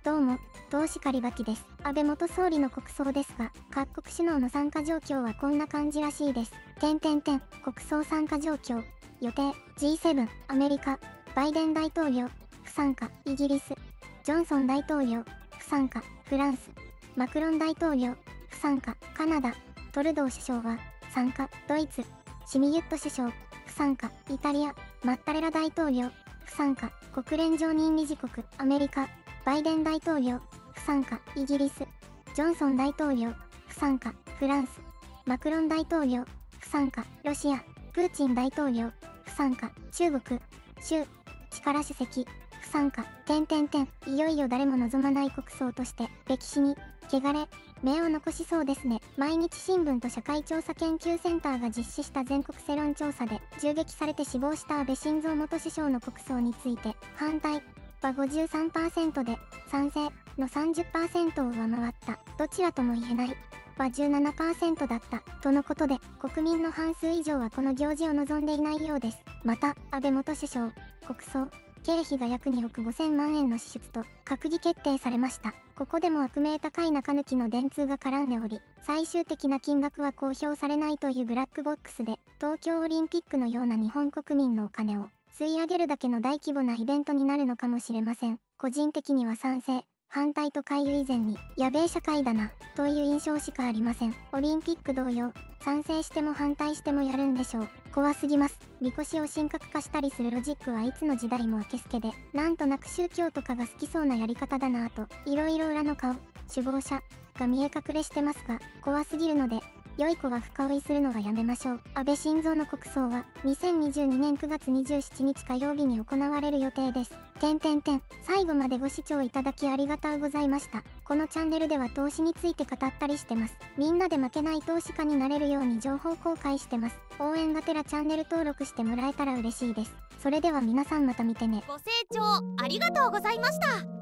どうも、投資家リバキです。安倍元総理の国葬ですが、各国首脳の参加状況はこんな感じらしいです。国葬参加状況。予定、G7、アメリカ、バイデン大統領、不参加、イギリス、ジョンソン大統領、不参加、フランス、マクロン大統領、不参加、カナダ、トルドー首相は、参加、ドイツ、シミユット首相、不参加、イタリア、マッタレラ大統領、不参加、国連常任理事国、アメリカ、バイデン大統領、不参加、イギリス、ジョンソン大統領、不参加、フランス、マクロン大統領、不参加、ロシア、プーチン大統領、不参加、中国、習、力主席、不参加、いよいよ誰も望まない国葬として、歴史に、汚れ、名を残しそうですね。毎日新聞と社会調査研究センターが実施した全国世論調査で、銃撃されて死亡した安倍晋三元首相の国葬について、反対は53%で、賛成の30%を上回った。どちらとも言えないは17%だった。とのことで、国民の半数以上はこの行事を望んでいないようです。また、安倍元首相、国葬、経費が約2億5000万円の支出と閣議決定されました。ここでも悪名高い中抜きの電通が絡んでおり、最終的な金額は公表されないというブラックボックスで、東京オリンピックのような日本国民のお金を吸い上げるだけの大規模なイベントになるのかもしれません。個人的には賛成、反対と回遊以前に、やべえ社会だな、という印象しかありません。オリンピック同様、賛成しても反対してもやるんでしょう。怖すぎます。みこしを神格化したりするロジックはいつの時代もあけすけで、なんとなく宗教とかが好きそうなやり方だなぁと、いろいろ裏の顔、首謀者が見え隠れしてますが、怖すぎるので、良い子は深追いするのはやめましょう。安倍晋三の国葬は、2022年9月27日火曜日に行われる予定です。最後までご視聴いただきありがとうございました。このチャンネルでは投資について語ったりしてます。みんなで負けない投資家になれるように情報公開してます。応援がてらチャンネル登録してもらえたら嬉しいです。それでは皆さんまた見てね。 ご清聴ありがとうございました。